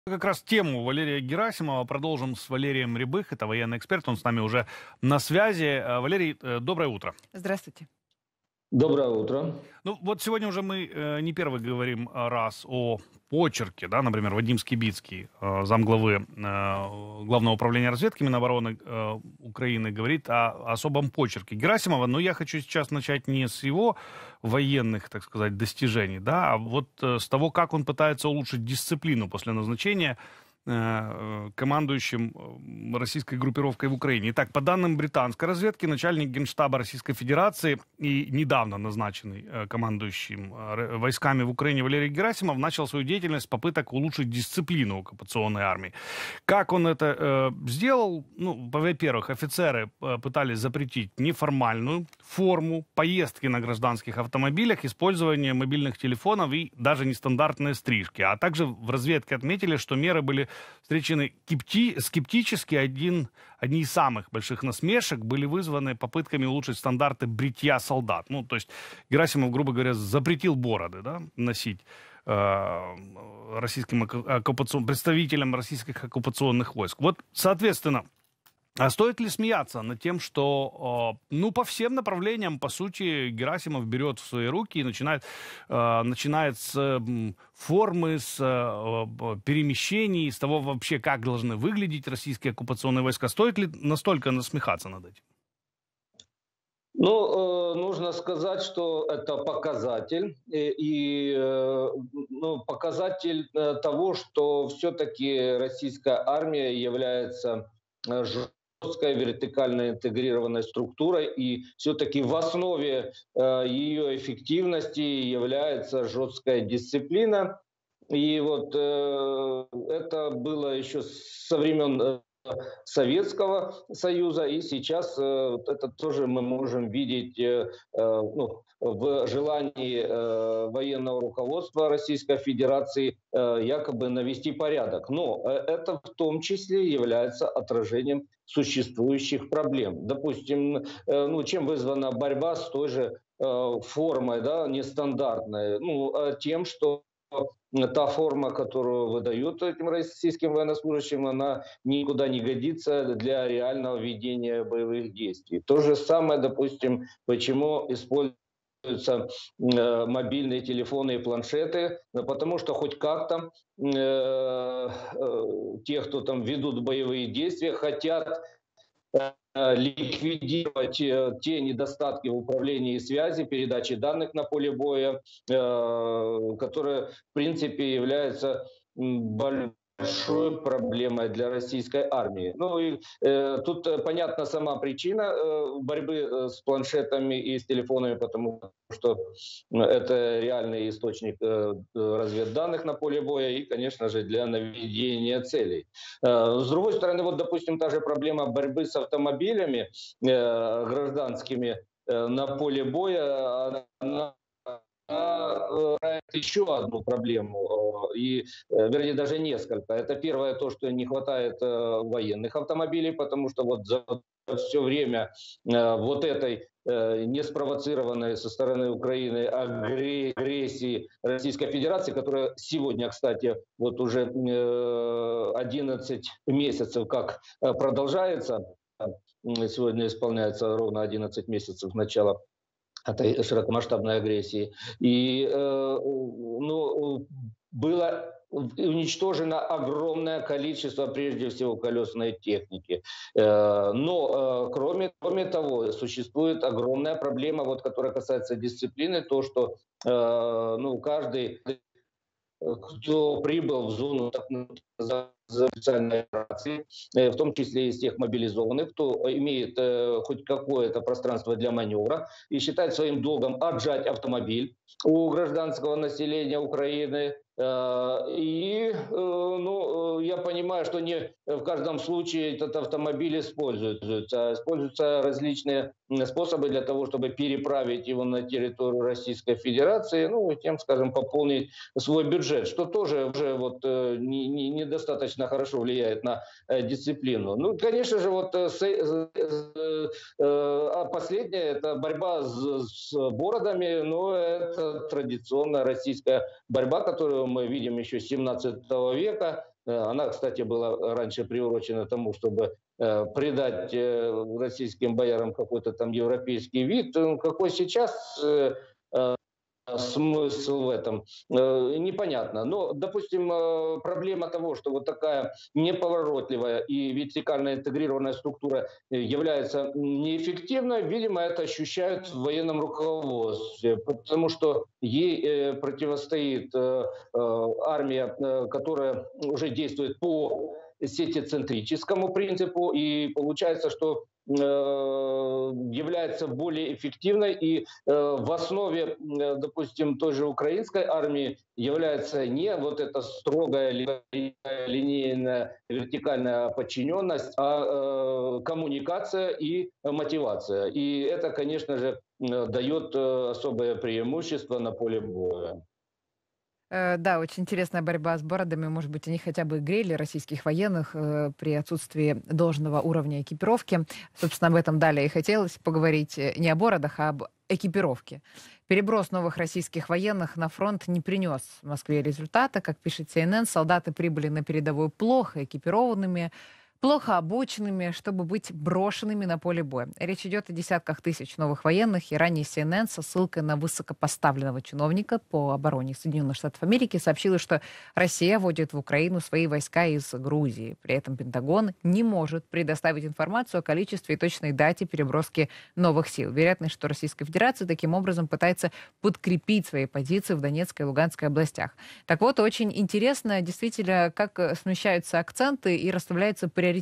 Как раз тему Валерия Герасимова продолжим с Валерием Рябых. Это военный эксперт, он с нами уже на связи. Валерий, доброе утро. Здравствуйте. Доброе утро. Ну, вот сегодня уже мы не первый говорим раз о почерке, да, например, Вадим Скибицкий, замглавы Главного управления разведки Минобороны Украины, говорит о особом почерке Герасимова, но я хочу сейчас начать не с его военных, так сказать, достижений, да, а вот с того, как он пытается улучшить дисциплину после назначения командующим российской группировкой в Украине. Итак, по данным британской разведки, начальник Генштаба Российской Федерации и недавно назначенный командующим войсками в Украине Валерий Герасимов начал свою деятельность с попыток улучшить дисциплину оккупационной армии. Как он это сделал? Ну, во-первых, офицеры пытались запретить неформальную форму, поездки на гражданских автомобилях, использование мобильных телефонов и даже нестандартные стрижки. А также в разведке отметили, что меры были встречены скептически. Одни из самых больших насмешек были вызваны попытками улучшить стандарты бритья солдат. Ну, то есть Герасимов, грубо говоря, запретил бороды, да, носить российским представителям российских оккупационных войск. Вот, соответственно, а стоит ли смеяться над тем, что, ну, по всем направлениям, по сути, Герасимов берет в свои руки и начинает с формы, с перемещений, с того вообще, как должны выглядеть российские оккупационные войска? Стоит ли настолько насмехаться над этим? Ну, нужно сказать, что это показатель, показатель того, что все-таки российская армия является жесткой вертикально интегрированной структурой, и все-таки в основе ее эффективности является жесткая дисциплина. И вот это было еще со времен Советского Союза, и сейчас это тоже мы можем видеть в желании военного руководства Российской Федерации якобы навести порядок. Но это в том числе является отражением существующих проблем. Допустим, чем вызвана борьба с той же формой, да, нестандартной? Тем, что та форма, которую выдают этим российским военнослужащим, она никуда не годится для реального ведения боевых действий. То же самое, допустим, почему используются мобильные телефоны и планшеты, потому что хоть как-то те, кто там ведут боевые действия, хотят ликвидировать те недостатки в управлении связи, передаче данных на поле боя, которые, в принципе, являются большой проблемой для российской армии. Тут понятна сама причина борьбы с планшетами и с телефонами, потому что это реальный источник разведданных на поле боя и, конечно же, для наведения целей. С другой стороны, вот, допустим, та же проблема борьбы с автомобилями гражданскими на поле боя, она еще одну проблему, вернее, даже несколько. Это первое, то, что не хватает военных автомобилей, потому что вот за все время вот этой неспровоцированной со стороны Украины агрессии Российской Федерации, которая сегодня, кстати, вот уже 11 месяцев как продолжается, сегодня исполняется ровно 11 месяцев начала этой широкомасштабной агрессии. И было уничтожено огромное количество, прежде всего, колесной техники. Но, кроме того, существует огромная проблема, вот, которая касается дисциплины, то, что каждый, кто прибыл в зону так называемой специальной операции, в том числе из тех мобилизованных, кто имеет хоть какое-то пространство для маневра и считает своим долгом отжать автомобиль у гражданского населения Украины. Я понимаю, что не в каждом случае этот автомобиль используется. Используются различные способы для того, чтобы переправить его на территорию Российской Федерации, и тем, скажем, пополнить свой бюджет, что тоже уже недостаточно хорошо влияет на дисциплину. Конечно же, последнее – это борьба с бородами, но это традиционная российская борьба, которую мы видим еще с 17 века, Она, кстати, была раньше приурочена тому, чтобы придать российским боярам какой-то там европейский вид. Какой сейчас смысл в этом? Непонятно. Но, допустим, проблема того, что вот такая неповоротливая и вертикально интегрированная структура является неэффективной, видимо, это ощущают в военном руководстве, потому что ей противостоит армия, которая уже действует по сетицентрическому принципу, и получается, что является более эффективной, и в основе, допустим, той же украинской армии является не вот эта строгая линейная вертикальная подчиненность, а коммуникация и мотивация. И это, конечно же, дает особое преимущество на поле боя. Да, очень интересная борьба с бородами. Может быть, они хотя бы грели российских военных при отсутствии должного уровня экипировки. Собственно, об этом далее и хотелось поговорить не о бородах, а об экипировке. Переброс новых российских военных на фронт не принес в Москве результата. Как пишет CNN, солдаты прибыли на передовую плохо экипированными, плохо обученными, чтобы быть брошенными на поле боя. Речь идет о десятках тысяч новых военных, и ранее CNN со ссылкой на высокопоставленного чиновника по обороне Соединенных Штатов Америки сообщила, что Россия вводит в Украину свои войска из Грузии. При этом Пентагон не может предоставить информацию о количестве и точной дате переброски новых сил. Вероятность, что Российская Федерация таким образом пытается подкрепить свои позиции в Донецкой и Луганской областях. Так вот, очень интересно действительно, как смещаются акценты и расставляются приоритеты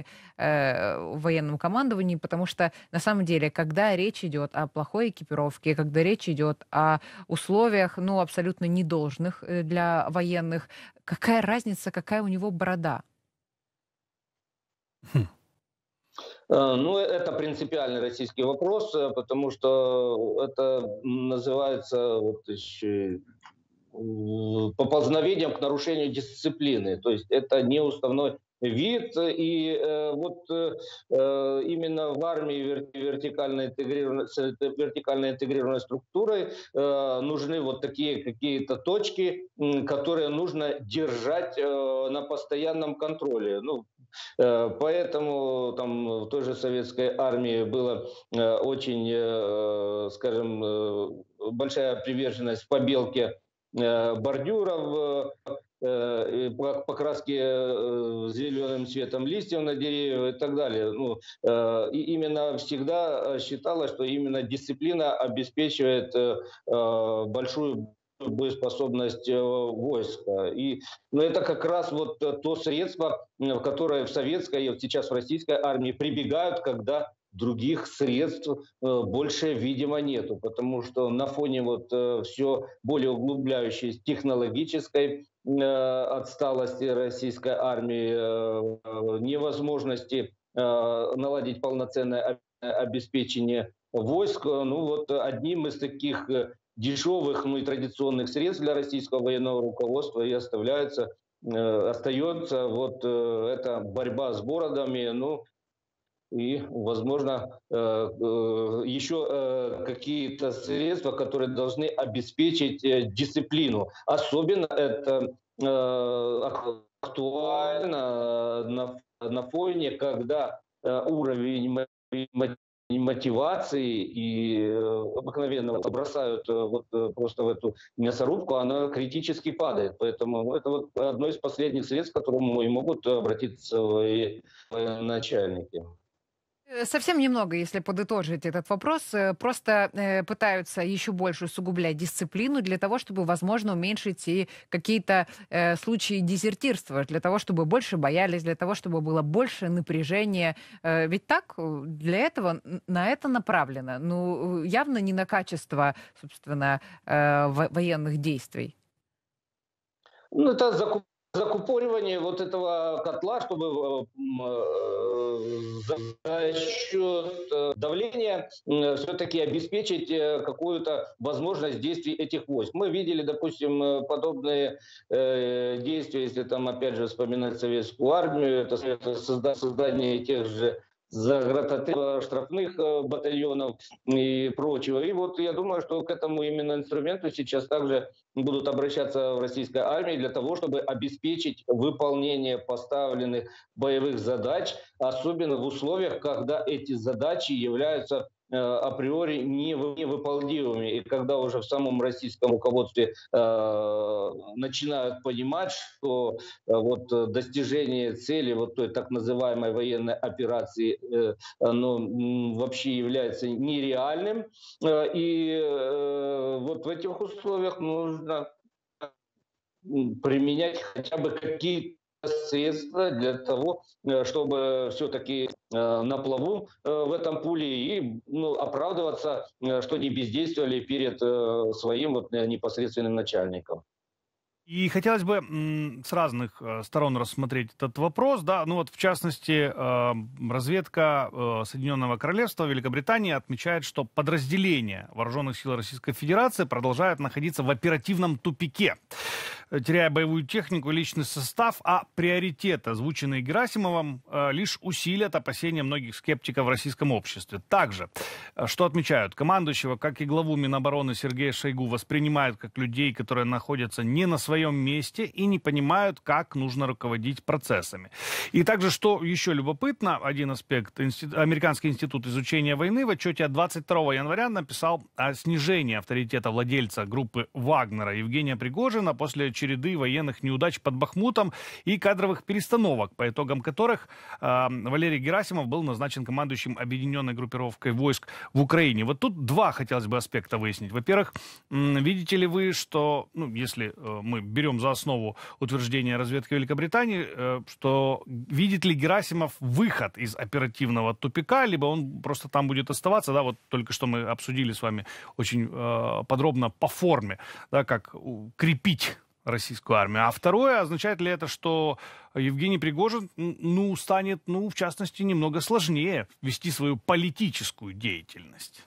в военном командовании, потому что на самом деле, когда речь идет о плохой экипировке, когда речь идет о условиях, ну, абсолютно недолжных для военных, какая разница, какая у него борода? Ну, это принципиальный российский вопрос, потому что это называется вот еще поползновением к нарушению дисциплины. То есть это не уставной вид, и именно в армии вертикально интегрированной структурой нужны вот такие какие-то точки, которые нужно держать на постоянном контроле. Ну, поэтому там в той же советской армии была очень, скажем, большая приверженность побелке бордюров, покраски зеленым цветом листьев на деревьях и так далее. Ну, и именно всегда считалось, что именно дисциплина обеспечивает большую боеспособность войска. Но это как раз вот то средство, в которое в советской и сейчас в российской армии прибегают, когда других средств больше, видимо, нету, потому что на фоне вот все более углубляющейся технологической отсталости российской армии, невозможности наладить полноценное обеспечение войск, ну вот одним из таких дешевых, ну и традиционных средств для российского военного руководства и остается вот эта борьба с бородами, ну и, возможно, еще какие-то средства, которые должны обеспечить дисциплину. Особенно это актуально на фоне, когда уровень мотивации и обыкновенно бросают просто в эту мясорубку, она критически падает. Поэтому это вот одно из последних средств, к которому и могут обратиться военачальники. Совсем немного, если подытожить этот вопрос, просто пытаются еще больше усугублять дисциплину для того, чтобы, возможно, уменьшить и какие-то случаи дезертирства, для того, чтобы больше боялись, для того, чтобы было больше напряжения. Ведь так, для этого, на это направлено. Ну, явно не на качество, собственно, военных действий. Ну, это закупоривание вот этого котла, чтобы за счет давления все-таки обеспечить какую-то возможность действий этих войск. Мы видели, допустим, подобные действия, если там опять же вспоминать советскую армию, это создание тех же заградотрядов, штрафных батальонов и прочего. И вот я думаю, что к этому именно инструменту сейчас также будут обращаться в российской армии для того, чтобы обеспечить выполнение поставленных боевых задач, особенно в условиях, когда эти задачи являются априори невыполнимыми. И когда уже в самом российском руководстве начинают понимать, что достижение цели вот той так называемой военной операции оно вообще является нереальным. Вот в этих условиях нужно применять хотя бы какие-то средства для того, чтобы все-таки на плаву в этом пуле и оправдываться, что не бездействовали перед своим непосредственным начальником. И хотелось бы с разных сторон рассмотреть этот вопрос, да, ну вот в частности разведка Соединенного Королевства Великобритании отмечает, что подразделения вооруженных сил Российской Федерации продолжают находиться в оперативном тупике, теряя боевую технику и личный состав, а приоритеты, озвученные Герасимовым, лишь усилят опасения многих скептиков в российском обществе. Также, что отмечают, командующего, как и главу Минобороны Сергея Шойгу воспринимают как людей, которые находятся не на своем месте и не понимают, как нужно руководить процессами. И также, что еще любопытно, один аспект, Американский институт изучения войны в отчете от 22 января написал о снижении авторитета владельца группы Вагнера Евгения Пригожина после череды военных неудач под Бахмутом и кадровых перестановок, по итогам которых Валерий Герасимов был назначен командующим объединенной группировкой войск в Украине. Вот тут два хотелось бы аспекта выяснить. Во-первых, видите ли вы, что, если мы берем за основу утверждения разведки Великобритании, что видит ли Герасимов выход из оперативного тупика, либо он просто там будет оставаться, да, вот только что мы обсудили с вами очень подробно по форме, да, как крепить российскую армию. А второе, означает ли это, что Евгений Пригожин, станет, в частности, немного сложнее вести свою политическую деятельность?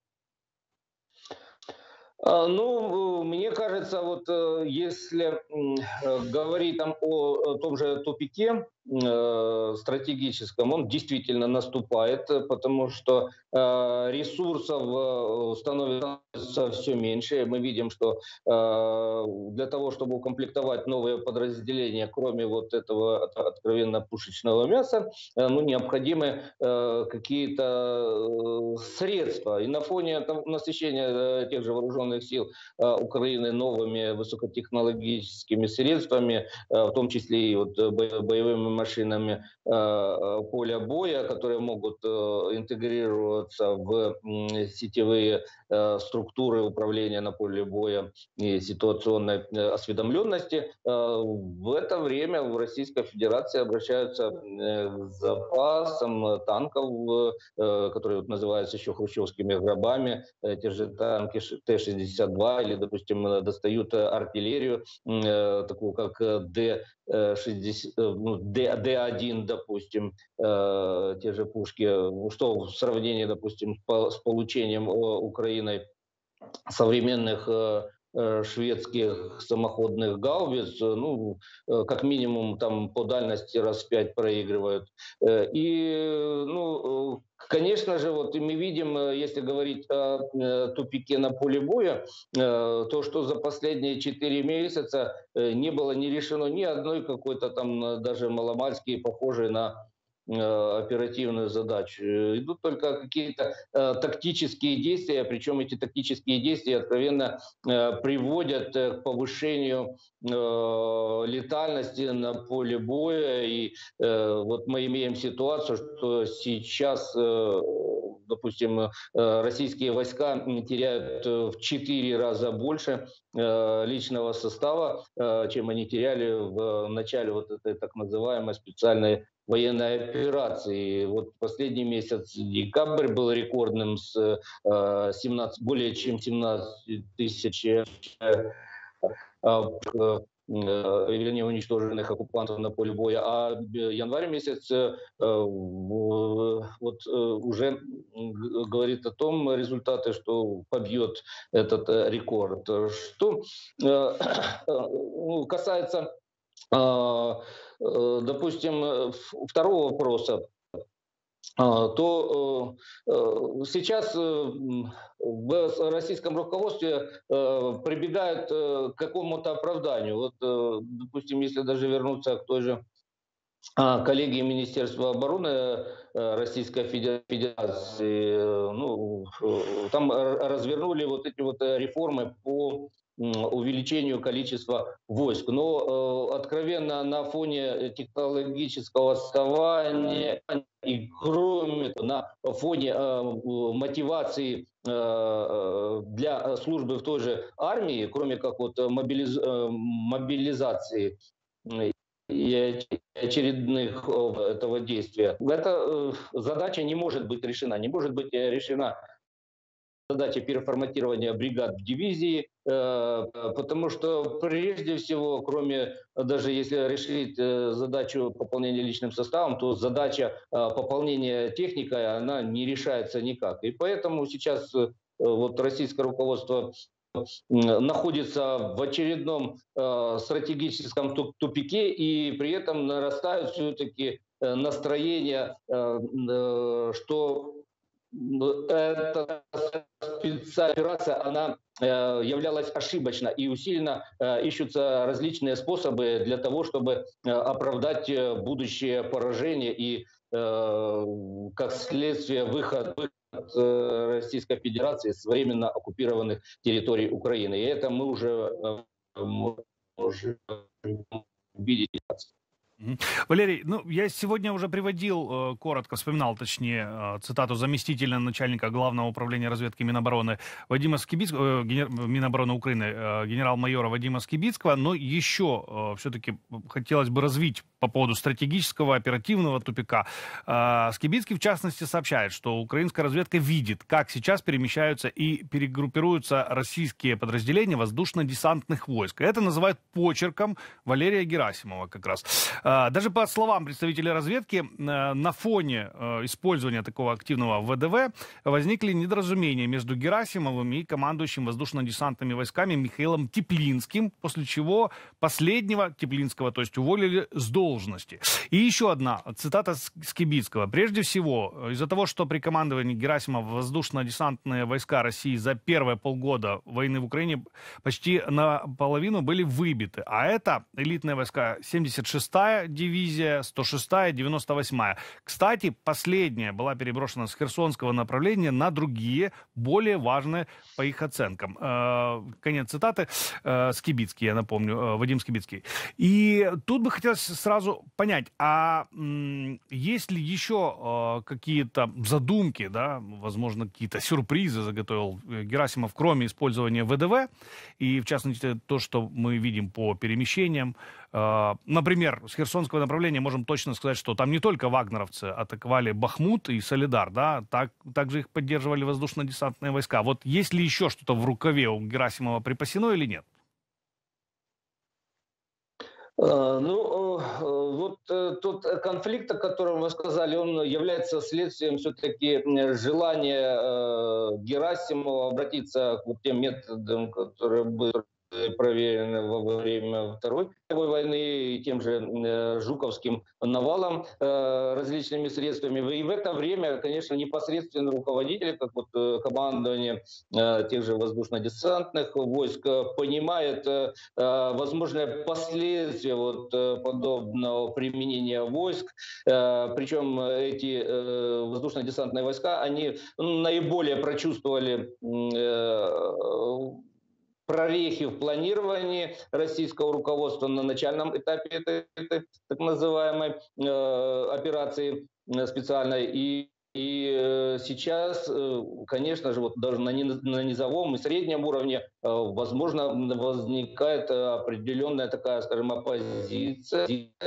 Мне кажется, если говорить о том же тупике стратегическом, он действительно наступает, потому что ресурсов становится все меньше. Мы видим, что для того, чтобы укомплектовать новые подразделения, кроме этого откровенно пушечного мяса, необходимы какие-то средства. И на фоне насыщения тех же вооруженных сил Украины новыми высокотехнологическими средствами, в том числе и боевыми машинами поля боя, которые могут интегрироваться в сетевые структуры управления на поле боя и ситуационной осведомленности. В это время в Российской Федерации обращаются к запасам танков, которые называются еще хрущевскими гробами, те же танки Т-62, или, допустим, достают артиллерию, такую как Д-1, допустим, те же пушки, что в сравнении, допустим, с получением Украиной современных шведских самоходных гаубиц, как минимум там по дальности раз в 5 проигрывают. Конечно же, мы видим, если говорить о тупике на поле боя, то, что за последние 4 месяца не было не решено ни одной какой-то там даже маломальски похожей на оперативную задачу. Идут только какие-то тактические действия, причем эти тактические действия откровенно приводят к повышению летальности на поле боя. И мы имеем ситуацию, что сейчас, допустим, российские войска теряют в 4 раза больше личного состава, чем они теряли в начале этой так называемой специальной военной операции. Последний месяц, декабрь, был рекордным с более чем 17 тысяч уничтоженных оккупантов на поле боя, а январь месяц уже говорит о том результаты, что побьет этот рекорд. Что касается, допустим, второго вопроса, то сейчас в российском руководстве прибегают к какому-то оправданию. Вот, допустим, если даже вернуться к той же коллеги Министерства обороны Российской Федерации, ну, там развернули вот эти вот реформы по увеличению количества войск. Но откровенно на фоне технологического отставания и кроме того, на фоне мотивации для службы в той же армии, кроме как вот мобилизации и очередных этого действия. Эта задача не может быть решена. Не может быть решена задача переформатирования бригад в дивизии, потому что прежде всего, кроме, даже если решить задачу пополнения личным составом, то задача пополнения техникой, она не решается никак. И поэтому сейчас вот российское руководство находится в очередном стратегическом тупике, и при этом нарастают все-таки настроения, что эта спецоперация, она являлась ошибочна, и усиленно ищутся различные способы для того, чтобы оправдать будущее поражение и, как следствие, выход Российской Федерации с временно оккупированных территорий Украины. И это мы уже можем видеть. Валерий, ну, я сегодня уже приводил, коротко вспоминал, точнее, цитату заместителя начальника Главного управления разведки Минобороны Вадима Скибицкого, Минобороны Украины, генерал-майора Вадима Скибицкого, но еще все-таки хотелось бы развить по поводу стратегического оперативного тупика. Скибицкий, в частности, сообщает, что украинская разведка видит, как сейчас перемещаются и перегруппируются российские подразделения воздушно-десантных войск. Это называют почерком Валерия Герасимова как раз. Даже по словам представителей разведки, на фоне использования такого активного ВДВ возникли недоразумения между Герасимовым и командующим воздушно-десантными войсками Михаилом Теплинским, после чего последнего, Теплинского, то есть уволили с должности. И еще одна цитата Скибицкого. Прежде всего, из-за того, что при командовании Герасимова воздушно-десантные войска России за первые полгода войны в Украине почти наполовину были выбиты. А это элитные войска 76-я дивизия, 106-я, 98-я. Кстати, последняя была переброшена с Херсонского направления на другие, более важные по их оценкам. Конец цитаты. Скибицкий, я напомню, Вадим Скибицкий. И тут бы хотелось сразу понять, а есть ли еще какие-то задумки, да, возможно, какие-то сюрпризы заготовил Герасимов, кроме использования ВДВ, и, в частности, то, что мы видим по перемещениям. Например, с Херсонского направления можем точно сказать, что там не только вагнеровцы атаковали Бахмут и Солидар, да, также их поддерживали воздушно-десантные войска. Вот есть ли еще что-то в рукаве у Герасимова припасено или нет? Ну, вот тот конфликт, о котором вы сказали, он является следствием все-таки желания Герасимова обратиться к тем методам, которые были проверены во время Второй мировой войны, и тем же Жуковским навалом различными средствами. И в это время, конечно, непосредственно руководители, как вот командование тех же воздушно-десантных войск, понимает возможные последствия вот подобного применения войск. Причем эти воздушно-десантные войска, они наиболее прочувствовали прорехи в планировании российского руководства на начальном этапе этой так называемой операции специальной. И сейчас, конечно же, вот даже на низовом и среднем уровне, возможно, возникает определенная такая, скажем, оппозиция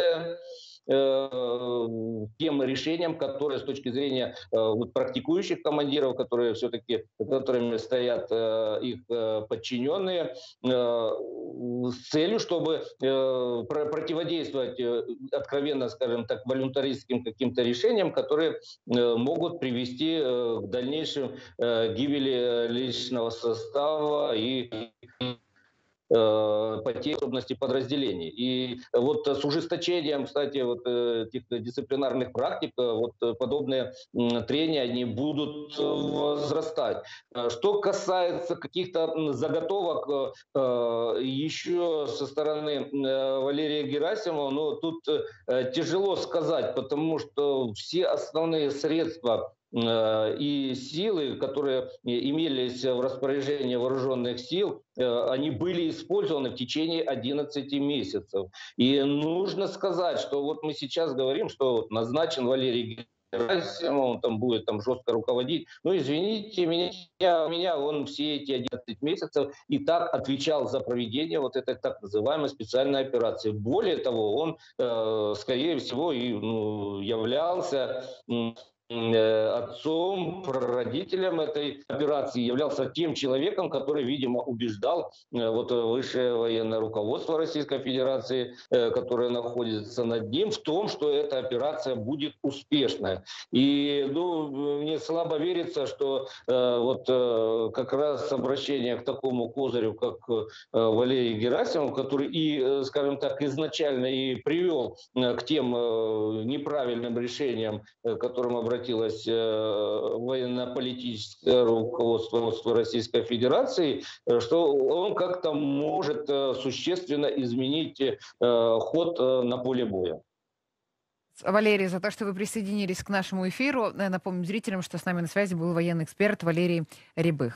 тем решениям, которые с точки зрения вот, практикующих командиров, которые все-таки, которыми стоят их подчиненные, с целью, чтобы противодействовать откровенно, скажем так, волюнтаристским каким-то решениям, которые могут привести к дальнейшей гибели личного состава и потери способности подразделений. И вот с ужесточением, кстати, вот этих дисциплинарных практик, вот подобные трения, они будут возрастать. Что касается каких-то заготовок еще со стороны Валерия Герасимова, ну, тут тяжело сказать, потому что все основные средства и силы, которые имелись в распоряжении вооруженных сил, они были использованы в течение 11 месяцев. И нужно сказать, что вот мы сейчас говорим, что вот назначен Валерий Герасимов, он там будет там жестко руководить. Ну, извините меня, он все эти 11 месяцев и так отвечал за проведение вот этой так называемой специальной операции. Более того, он, скорее всего, и являлся отцом, прародителем этой операции, являлся тем человеком, который, видимо, убеждал вот высшее военное руководство Российской Федерации, которое находится над ним, в том, что эта операция будет успешная. И мне слабо верится, что как раз обращение к такому козырю, как Валерий Герасимов, который и, скажем так, изначально и привел к тем неправильным решениям, к которым обратилось военно-политическое руководство Российской Федерации, что он как-то может существенно изменить ход на поле боя. Валерий, за то, что вы присоединились к нашему эфиру. Напомню зрителям, что с нами на связи был военный эксперт Валерий Рябых.